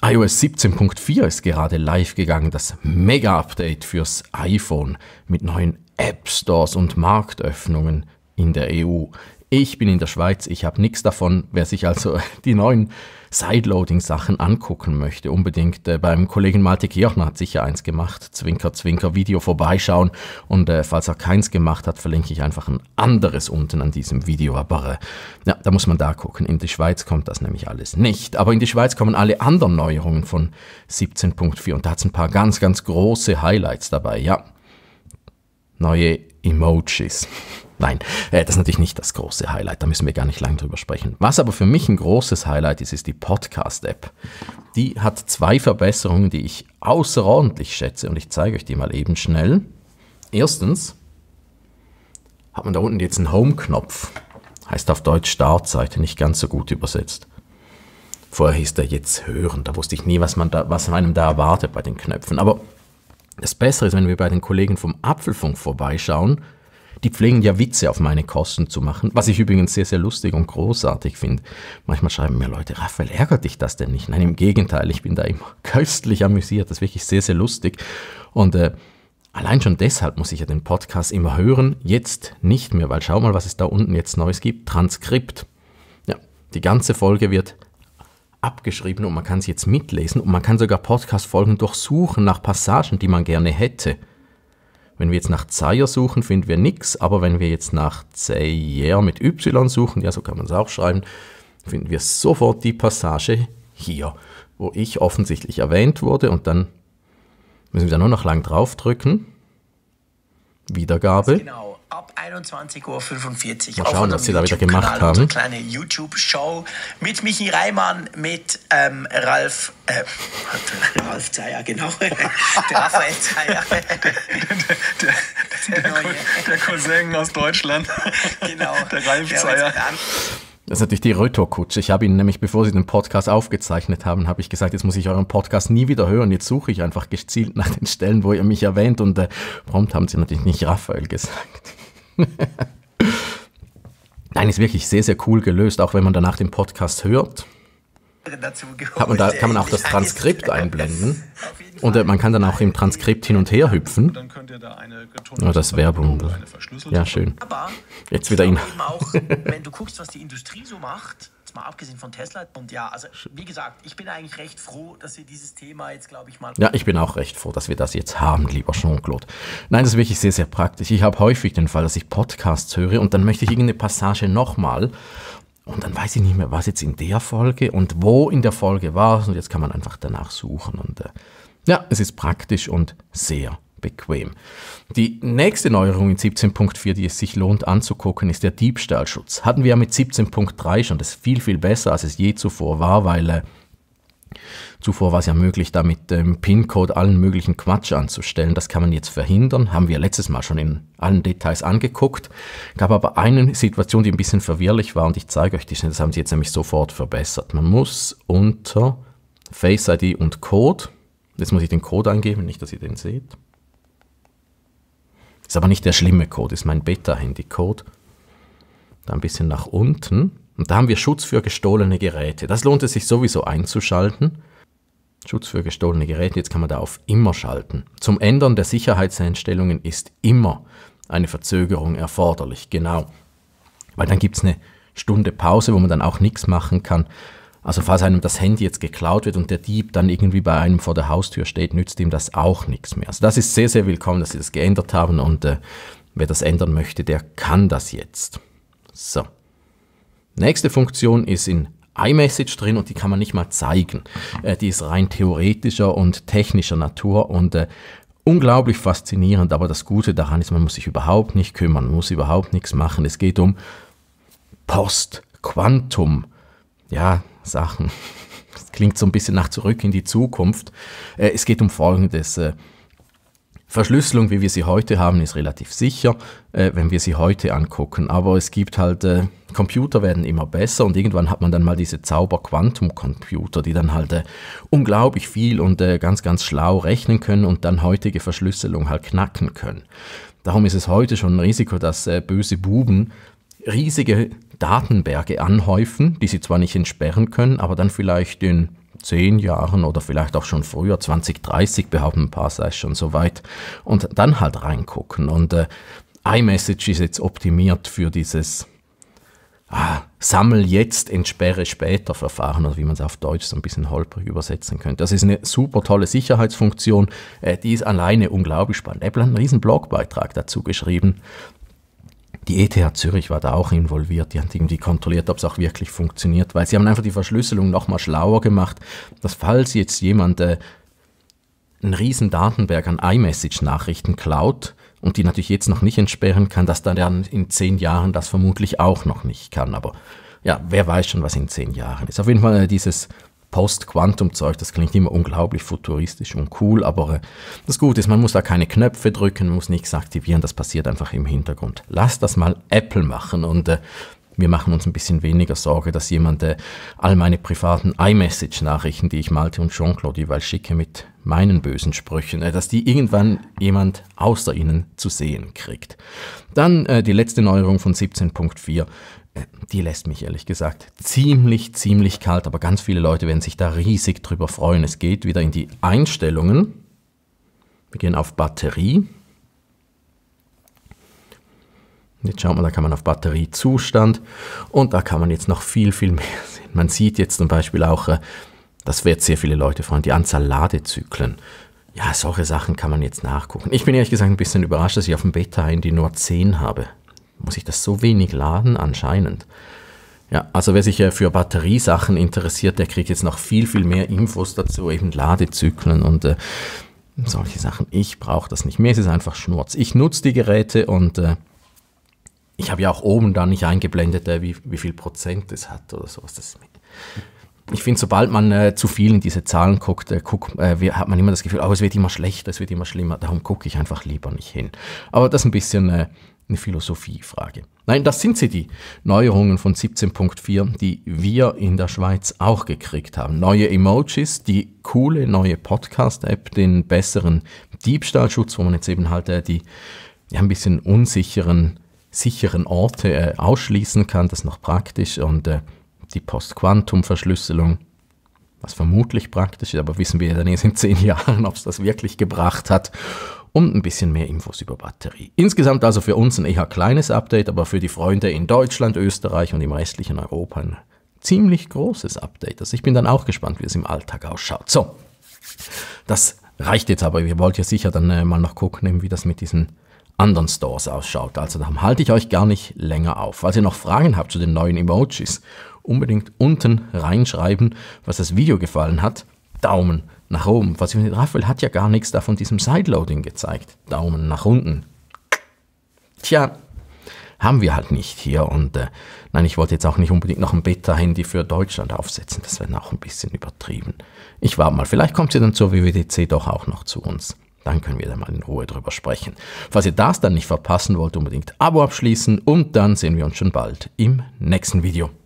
iOS 17.4 ist gerade live gegangen, das Mega-Update fürs iPhone mit neuen App-Stores und Marktöffnungen in der EU. Ich bin in der Schweiz, ich habe nichts davon. Wer sich also die neuen Sideloading-Sachen angucken möchte, unbedingt beim Kollegen Malte Kirchner hat sicher eins gemacht. Zwinker, Zwinker, Video vorbeischauen. Und falls er keins gemacht hat, verlinke ich einfach ein anderes unten an diesem Video. Aber ja, da muss man da gucken. In die Schweiz kommt das nämlich alles nicht. Aber in die Schweiz kommen alle anderen Neuerungen von 17.4. Und da hat es ein paar ganz, ganz große Highlights dabei. Ja, neue Emojis. Nein, das ist natürlich nicht das große Highlight, da müssen wir gar nicht lange drüber sprechen. Was aber für mich ein großes Highlight ist, ist die Podcast-App. Die hat 2 Verbesserungen, die ich außerordentlich schätze und ich zeige euch die mal eben schnell. Erstens hat man da unten jetzt einen Home-Knopf, heißt auf Deutsch Startseite, nicht ganz so gut übersetzt. Vorher hieß der jetzt Hören, da wusste ich nie, was einem da erwartet bei den Knöpfen. Aber das Bessere ist, wenn wir bei den Kollegen vom Apfelfunk vorbeischauen. Die pflegen ja Witze auf meine Kosten zu machen, was ich übrigens sehr, sehr lustig und großartig finde. Manchmal schreiben mir Leute, Raphael, ärgert dich das denn nicht? Nein, im Gegenteil, ich bin da immer köstlich amüsiert, das ist wirklich sehr, sehr lustig. Und allein schon deshalb muss ich ja den Podcast immer hören, jetzt nicht mehr, weil schau mal, was es da unten jetzt Neues gibt, Transkript. Ja, die ganze Folge wird abgeschrieben und man kann sie jetzt mitlesen und man kann sogar Podcast-Folgen durchsuchen nach Passagen, die man gerne hätte. Wenn wir jetzt nach Zeyer suchen, finden wir nichts, aber wenn wir jetzt nach Zeyer mit Y suchen, ja, so kann man es auch schreiben, finden wir sofort die Passage hier, wo ich offensichtlich erwähnt wurde und dann müssen wir da nur noch lang draufdrücken. Wiedergabe. Genau, ab 21:45 Uhr. Mal schauen, was sie da wieder gemacht haben. Eine kleine YouTube-Show mit Michi Reimann, mit Ralf Zeyer, genau. Der Raphael Zeyer. Der Cousin aus Deutschland. Genau. Der Ralf Zeyer. Das ist natürlich die Retourkutsche. Ich habe Ihnen nämlich, bevor Sie den Podcast aufgezeichnet haben, habe ich gesagt, jetzt muss ich euren Podcast nie wieder hören. Jetzt suche ich einfach gezielt nach den Stellen, wo ihr mich erwähnt. Und prompt haben Sie natürlich nicht Raphael gesagt. Nein, ist wirklich sehr, sehr cool gelöst, auch wenn man danach den Podcast hört. Kann man auch das Transkript einblenden. Und man kann dann auch im Transkript hin und her hüpfen. Ja, das ist Werbung. Ja, schön. Aber jetzt wieder eben auch, wenn du guckst, was die Industrie so macht, jetzt mal abgesehen von Tesla. Und ja, also wie gesagt, ich bin eigentlich recht froh, dass wir dieses Thema jetzt, glaube ich, mal... Ja, ich bin auch recht froh, dass wir das jetzt haben, lieber Jean-Claude. Nein, das ist wirklich sehr, sehr praktisch. Ich habe häufig den Fall, dass ich Podcasts höre und dann möchte ich irgendeine Passage nochmal. Und dann weiß ich nicht mehr, was jetzt in der Folge und wo in der Folge war. Und jetzt kann man einfach danach suchen. Und ja, es ist praktisch und sehr bequem. Die nächste Neuerung in 17.4, die es sich lohnt anzugucken, ist der Diebstahlschutz. Hatten wir ja mit 17.3 schon. Das ist viel, viel besser, als es je zuvor war, weil zuvor war es ja möglich, da mit dem PIN-Code allen möglichen Quatsch anzustellen. Das kann man jetzt verhindern. Haben wir letztes Mal schon in allen Details angeguckt. Gab aber eine Situation, die ein bisschen verwirrlich war und ich zeige euch die schnell. Das haben sie jetzt nämlich sofort verbessert. Man muss unter Face ID und Code, jetzt muss ich den Code eingeben, nicht, dass ihr den seht. Ist aber nicht der schlimme Code, ist mein Beta-Handy-Code. Da ein bisschen nach unten. Und da haben wir Schutz für gestohlene Geräte. Das lohnt es sich sowieso einzuschalten. Schutz für gestohlene Geräte, jetzt kann man da auf Immer schalten. Zum Ändern der Sicherheitseinstellungen ist immer eine Verzögerung erforderlich, genau. Weil dann gibt es eine Stunde Pause, wo man dann auch nichts machen kann. Also falls einem das Handy jetzt geklaut wird und der Dieb dann irgendwie bei einem vor der Haustür steht, nützt ihm das auch nichts mehr. Also das ist sehr, sehr willkommen, dass sie das geändert haben und wer das ändern möchte, der kann das jetzt. So. Nächste Funktion ist in iMessage drin und die kann man nicht mal zeigen. Die ist rein theoretischer und technischer Natur und unglaublich faszinierend, aber das Gute daran ist, man muss sich überhaupt nicht kümmern, man muss überhaupt nichts machen. Es geht um Post, Quantum, ja, Sachen. Das klingt so ein bisschen nach zurück in die Zukunft. Es geht um Folgendes. Verschlüsselung, wie wir sie heute haben, ist relativ sicher, wenn wir sie heute angucken. Aber es gibt halt, Computer werden immer besser und irgendwann hat man dann mal diese Zauber-Quantum-Computer, die dann halt unglaublich viel und ganz, ganz schlau rechnen können und dann heutige Verschlüsselung halt knacken können. Darum ist es heute schon ein Risiko, dass böse Buben riesige Datenberge anhäufen, die sie zwar nicht entsperren können, aber dann vielleicht in 10 Jahren oder vielleicht auch schon früher, 2030 behaupten ein paar, sei es schon soweit. Und dann halt reingucken. Und iMessage ist jetzt optimiert für dieses Sammel jetzt, entsperre später Verfahren, oder wie man es auf Deutsch so ein bisschen holprig übersetzen könnte. Das ist eine super tolle Sicherheitsfunktion, die ist alleine unglaublich spannend. Apple hat einen riesen Blogbeitrag dazu geschrieben. Die ETH Zürich war da auch involviert, die hat irgendwie kontrolliert, ob es auch wirklich funktioniert, weil sie haben einfach die Verschlüsselung nochmal schlauer gemacht, dass falls jetzt jemand einen riesen Datenberg an iMessage-Nachrichten klaut, und die natürlich jetzt noch nicht entsperren kann, dass dann in 10 Jahren das vermutlich auch noch nicht kann. Aber ja, wer weiß schon, was in 10 Jahren ist. Auf jeden Fall dieses Post-Quantum-Zeug, das klingt immer unglaublich futuristisch und cool, aber das Gute ist, man muss da keine Knöpfe drücken, man muss nichts aktivieren, das passiert einfach im Hintergrund. Lass das mal Apple machen und wir machen uns ein bisschen weniger Sorge, dass jemand all meine privaten iMessage-Nachrichten, die ich Malte und Jean-Claude jeweils schicke mit meinen bösen Sprüchen, dass die irgendwann jemand außer ihnen zu sehen kriegt. Dann die letzte Neuerung von 17.4, die lässt mich ehrlich gesagt ziemlich kalt, aber ganz viele Leute werden sich da riesig drüber freuen. Es geht wieder in die Einstellungen. Wir gehen auf Batterie. Jetzt schaut man, da kann man auf Batteriezustand und da kann man jetzt noch viel mehr sehen. Man sieht jetzt zum Beispiel auch, das wird sehr viele Leute freuen, die Anzahl Ladezyklen. Ja, solche Sachen kann man jetzt nachgucken. Ich bin ehrlich gesagt ein bisschen überrascht, dass ich auf dem Beta-Handy nur 10 habe. Muss ich das so wenig laden? Anscheinend. Ja, also wer sich für Batteriesachen interessiert, der kriegt jetzt noch viel mehr Infos dazu, eben Ladezyklen und solche Sachen. Ich brauche das nicht. Mir ist es einfach Schnurz. Ich nutze die Geräte und ich habe ja auch oben da nicht eingeblendet, wie viel Prozent es hat oder sowas. Ich finde, sobald man zu viel in diese Zahlen guckt, hat man immer das Gefühl, es wird immer schlechter, es wird immer schlimmer. Darum gucke ich einfach lieber nicht hin. Aber das ist ein bisschen eine Philosophiefrage. Nein, das sind die Neuerungen von 17.4, die wir in der Schweiz auch gekriegt haben. Neue Emojis, die coole neue Podcast-App, den besseren Diebstahlschutz, wo man jetzt eben halt die ein bisschen unsicheren Orte ausschließen kann, das ist noch praktisch, und die Post-Quantum-Verschlüsselung, was vermutlich praktisch ist, aber wissen wir ja dann erst in 10 Jahren, ob es das wirklich gebracht hat, und ein bisschen mehr Infos über Batterie. Insgesamt also für uns ein eher kleines Update, aber für die Freunde in Deutschland, Österreich und im restlichen Europa ein ziemlich großes Update. Also ich bin dann auch gespannt, wie es im Alltag ausschaut. So, das reicht jetzt aber. Ihr wollt ja sicher dann mal noch gucken, wie das mit diesen anderen Stores ausschaut. Also darum halte ich euch gar nicht länger auf. Falls ihr noch Fragen habt zu den neuen Emojis, unbedingt unten reinschreiben, was das Video gefallen hat. Daumen nach oben. Raphael hat ja gar nichts da von diesem Sideloading gezeigt. Daumen nach unten. Tja, haben wir halt nicht hier. Und nein, ich wollte jetzt auch nicht unbedingt noch ein Beta-Handy für Deutschland aufsetzen. Das wäre auch ein bisschen übertrieben. Ich warte mal, vielleicht kommt sie dann zur WWDC doch auch noch zu uns. Dann können wir da mal in Ruhe drüber sprechen. Falls ihr das dann nicht verpassen wollt, unbedingt Abo abschließen und dann sehen wir uns schon bald im nächsten Video.